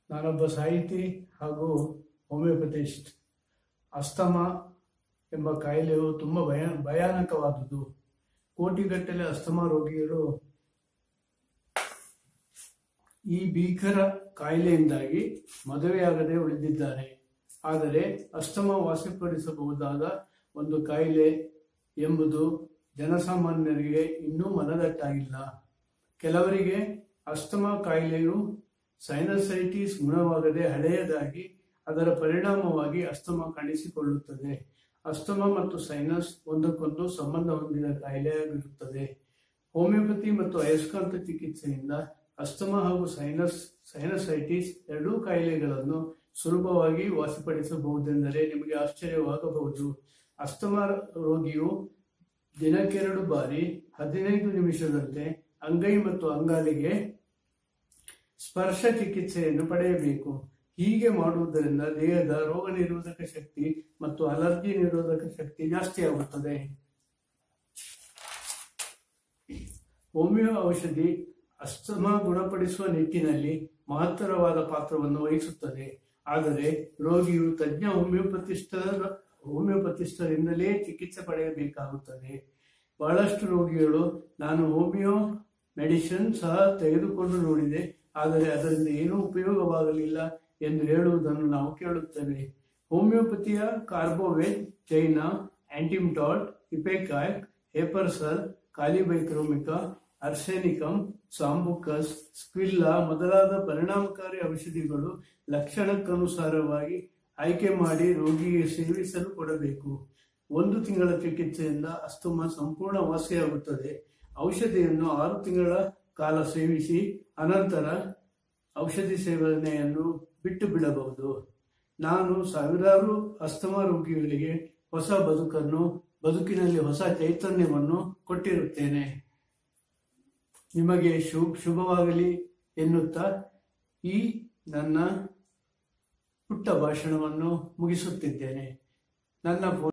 ನಾನೊಬ್ಬ ಸಾಹಿತಿ ಹಾಗೂ ಹೋಮಿಯೋಪತಿಸ್ಟ್. ಅಸ್ತಮಾ ಎಂಬ ಕಾಯಿಲೆಯು ತುಂಬ ಭಯಾನಕವಾದುದು. ಕೋಟಿಗಟ್ಟಲೆ ಅಸ್ತಮಾ ರೋಗಿಗಳು ಈ ಭೀಕರ ಕಾಯಿಲೆಯಿಂದಾಗಿ ಮದುವೆಯಾಗದೆ ಉಳಿದಿದ್ದಾರೆ. ಆದರೆ ಅಸ್ತಮಾ ವಾಸಿಪಡಿಸಬಹುದಾದ ಒಂದು ಕಾಯಿಲೆ ಎಂಬುದು ಜನಸಾಮಾನ್ಯರಿಗೆ ಇನ್ನೂ ಮನದಟ್ಟಾಗಿಲ್ಲ. ಕೆಲವರಿಗೆ ಅಸ್ತಮಾ ಕಾಯಿಲೆಯು ಸೈನಸೈಟಿಸ್ ಗುಣವಾಗದೆ ಹಳೆಯದಾಗಿ ಅದರ ಪರಿಣಾಮವಾಗಿ ಅಸ್ತಮಾ ಕಾಣಿಸಿಕೊಳ್ಳುತ್ತದೆ. ಅಸ್ತಮಾ ಮತ್ತು ಸೈನಸ್ ಒಂದಕ್ಕೊಂದು ಸಂಬಂಧ ಹೊಂದಿದ ಕಾಯಿಲೆಯಾಗಿರುತ್ತದೆ. ಹೋಮಿಯೋಪತಿ ಮತ್ತು ಅಯಸ್ಕಾಂತ ಚಿಕಿತ್ಸೆಯಿಂದ ಅಸ್ತಮಾ ಹಾಗೂ ಸೈನಸೈಟಿಸ್ ಎರಡೂ ಕಾಯಿಲೆಗಳನ್ನು ಸುಲಭವಾಗಿ ವಾಸಿಪಡಿಸಬಹುದೆಂದರೆ ನಿಮಗೆ ಆಶ್ಚರ್ಯವಾಗಬಹುದು. ಅಸ್ತಮಾ ರೋಗಿಯು ದಿನಕ್ಕೆ 2 ಬಾರಿ 15 ನಿಮಿಷದಂತೆ ಅಂಗೈ ಮತ್ತು ಅಂಗಾಲಿಗೆ ಸ್ಪರ್ಶ ಚಿಕಿತ್ಸೆಯನ್ನು ಪಡೆಯಬೇಕು. ಹೀಗೆ ಮಾಡುವುದರಿಂದ ದೇಹದ ರೋಗ ನಿರೋಧಕ ಶಕ್ತಿ ಮತ್ತು ಅಲರ್ಜಿ ನಿರೋಧಕ ಶಕ್ತಿ ಜಾಸ್ತಿಯಾಗುತ್ತದೆ. ಹೋಮಿಯೋ ಔಷಧಿ ಅಸ್ತಮಾ ಗುಣಪಡಿಸುವ ನಿಟ್ಟಿನಲ್ಲಿ ಮಹತ್ತರವಾದ ಪಾತ್ರವನ್ನು ವಹಿಸುತ್ತದೆ. ಆದರೆ ರೋಗಿಯು ತಜ್ಞ ಹೋಮಿಯೋಪತಿಸ್ಟರಿಂದಲೇ ಚಿಕಿತ್ಸೆ ಪಡೆಯಬೇಕಾಗುತ್ತದೆ. ಬಹಳಷ್ಟು ರೋಗಿಗಳು ನಾನು ಹೋಮಿಯೋ ಮೆಡಿಸಿನ್ ಸಹ ತೆಗೆದುಕೊಂಡು ನೋಡಿದೆ, ಆದರೆ ಅದರಿಂದ ಏನೂ ಉಪಯೋಗವಾಗಲಿಲ್ಲ ಎಂದು ಹೇಳುವುದನ್ನು ನಾವು ಕೇಳುತ್ತೇವೆ. ಹೋಮಿಯೋಪತಿಯ ಕಾರ್ಬೋವೇಟ್, ಚೈನಾ, ಆಂಟಿಮ್ಟಾಲ್, ಇಪೆಕಾಯ್, ಹೇಪರ್ಸಲ್, ಕಾಲಿಬೈಕ್ರೋಮಿಕಾ, ಅರ್ಸೆನಿಕಮ್, ಸಾಂಬುಕಸ್, ಸ್ಕ್ವಿಲ್ಲಾ ಮೊದಲಾದ ಪರಿಣಾಮಕಾರಿ ಔಷಧಿಗಳು ಲಕ್ಷಣಕ್ಕನುಸಾರವಾಗಿ ಆಯ್ಕೆ ಮಾಡಿ ರೋಗಿಗೆ ಸೇವಿಸಲು ಕೊಡಬೇಕು. 1 ತಿಂಗಳ ಚಿಕಿತ್ಸೆಯಿಂದ ಅಸ್ತಮಾ ಸಂಪೂರ್ಣ ವಾಸಿಯಾಗುತ್ತದೆ. ಔಷಧಿಯನ್ನು 6 ತಿಂಗಳ ಕಾಲ ಸೇವಿಸಿ ಅನಂತರ ಔಷಧಿ ಸೇವನೆಯನ್ನು ಬಿಟ್ಟು ಬಿಡಬಹುದು. ನಾನು ಸಾವಿರಾರು ಅಸ್ತಮಾ ರೋಗಿಗಳಿಗೆ ಹೊಸ ಬದುಕಿನಲ್ಲಿ ಹೊಸ ಚೈತನ್ಯವನ್ನು ಕೊಟ್ಟಿರುತ್ತೇನೆ. ನಿಮಗೆ ಶುಭವಾಗಲಿ ಎನ್ನುತ್ತಾ ಈ ನನ್ನ ಪುಟ್ಟ ಭಾಷಣವನ್ನು ಮುಗಿಸುತ್ತಿದ್ದೇನೆ. ನನ್ನ